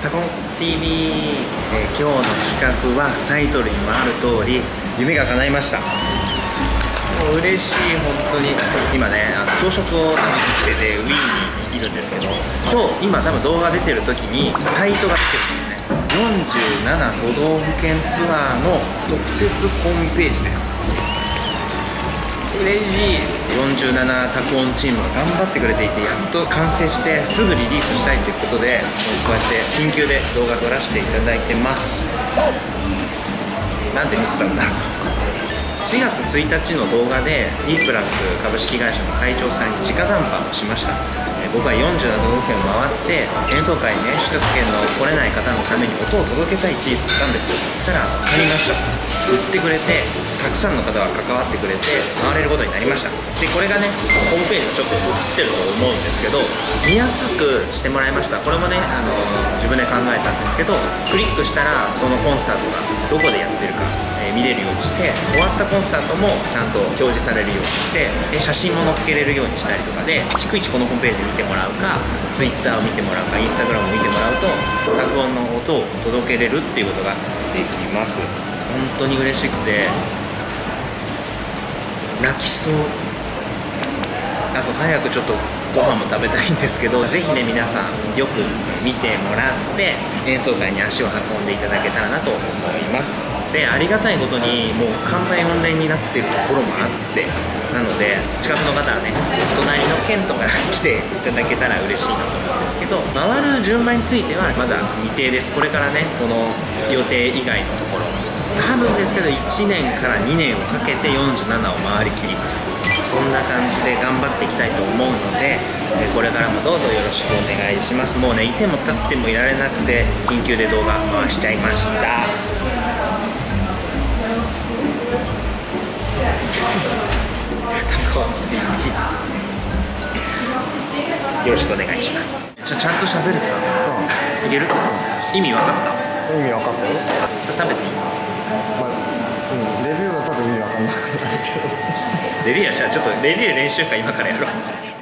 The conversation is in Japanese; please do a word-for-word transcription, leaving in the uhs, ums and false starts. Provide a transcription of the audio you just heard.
タコ ティーブイ、えー、今日の企画はタイトルにもある通り夢が叶いました。もう嬉しい、本当に。今ね、あの朝食を食べに来ててウィーンにいるんですけど、今日今多分動画出てる時にサイトが出てるんですね。よんじゅうなな都道府県ツアーの特設ホームページです。嬉しい。よんじゅうななタコオンチームが頑張ってくれていて、やっと完成してすぐリリースしたいということで、こうやって緊急で動画撮らせていただいてます。なんて見せたんだ。しがつついたちの動画で E プラス株式会社の会長さんに直談判をしました。僕はよんじゅうなな都道府県を回って演奏会にね、首都圏の来れない方のために音を届けたいって言ったんですよ。そしたら分かりました。売ってくれて、たくさんの方が関わってくれて回れることになりました。でこれがね、ホームページがちょっと映ってると思うんですけど、見やすくしてもらいました。これもね、あの自分で考えたんですけど、クリックしたらそのコンサートがどこでやってるか、えー、見れるようにして、終わったコンサートもちゃんと表示されるようにして、で写真も載っけれるようにしたりとかで、逐一このホームページ見てもらうか、 Twitter を見てもらうか、 Instagram を見てもらうと爆音の音を届けれるっていうことができます。本当に嬉しくて泣きそう。あと早くちょっとご飯も食べたいんですけど、ぜひね皆さんよく見てもらって演奏会に足を運んでいただけたらなと思います。でありがたいことにもう完売御礼になっているところもあって、なので近くの方はね、隣の県とか来ていただけたら嬉しいなと思うんですけど、回る順番についてはまだ未定です。これからね、この予定以外のところ多分ですけどいちねんからにねんをかけてよんじゅうななを回りきります。そんな感じで頑張っていきたいと思うので、これからもどうぞよろしくお願いします。もうね、いても立ってもいられなくて緊急で動画回しちゃいました。よろしくお願いします。ちゃんと喋れてたの、うん、いける？意味分かった？ 意味分かったよ。 食べていい？ まあ、うん、レビューは多分意味分かんなくないけど。 レビューはじゃあちょっとレビュー練習会今からやろう。